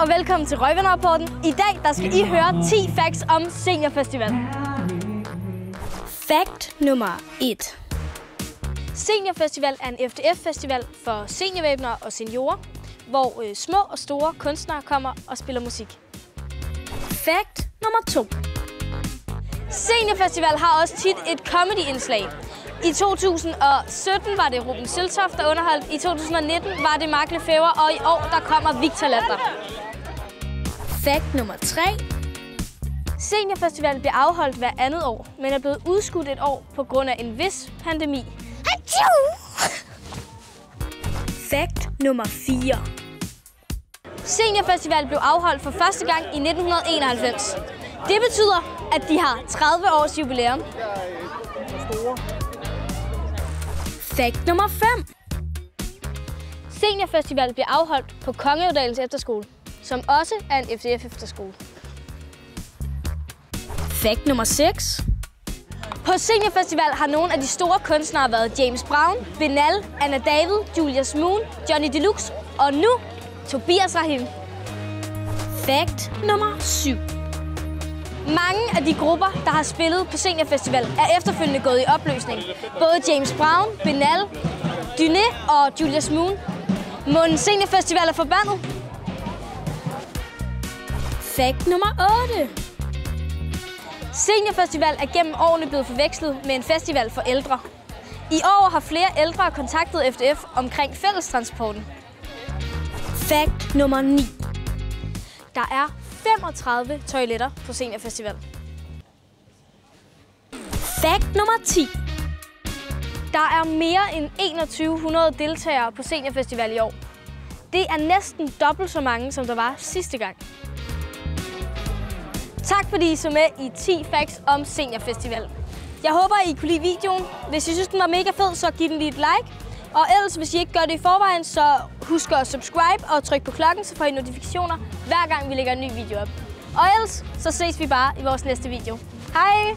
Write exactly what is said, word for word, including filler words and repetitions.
og velkommen til Røgvenner-rapporten. I dag der skal I høre ti facts om Seniorfestival. Fact nummer et. Seniorfestival er en F D F-festival for seniorvæbnere og seniorer, hvor øh, små og store kunstnere kommer og spiller musik. Fact nummer to. Seniorfestival har også tit et comedy-indslag. I to tusind og sytten var det Ruben Søltoft, der underholdt. I to tusind og nitten var det Mark Lefebvre, og i år der kommer Victor Lander. Fact nummer tre. Seniorfestivalen bliver afholdt hver andet år, men er blevet udskudt et år på grund af en vis pandemi. Fact nummer fire. Seniorfestival blev afholdt for første gang i nitten enoghalvfems. Det betyder, at de har tredive års jubilæum. Fact nummer fem. Seniorfestival bliver afholdt på Kongeådalens Efterskole, som også er en F D F-efterskole. Fact nummer seks. På Seniorfestival har nogle af de store kunstnere været James Brown, Benal, Anna David, Julius Moon, Johnny Deluxe og nu Tobias Rahim. Fact nummer syv. Mange af de grupper, der har spillet på Seniorfestival, er efterfølgende gået i opløsning. Både James Brown, Benal, Dyné og Julius Moon. Mon Seniorfestival er forbandet? Fact nummer otte. Seniorfestival er gennem årene blevet forvekslet med en festival for ældre. I år har flere ældre kontaktet F D F omkring fællestransporten. Fact nummer ni. Der er femogtredive toiletter på Seniorfestival. Fact nummer ti. Der er mere end enogtyve hundrede deltagere på Seniorfestival i år. Det er næsten dobbelt så mange, som der var sidste gang. Tak fordi I så med i ti facts om Seniorfestival. Jeg håber, I kunne lide videoen. Hvis I synes, den var mega fed, så giv den lige et like. Og ellers, hvis I ikke gør det i forvejen, så husk at subscribe og tryk på klokken, så får I notifikationer, hver gang vi lægger en ny video op. Og ellers, så ses vi bare i vores næste video. Hej!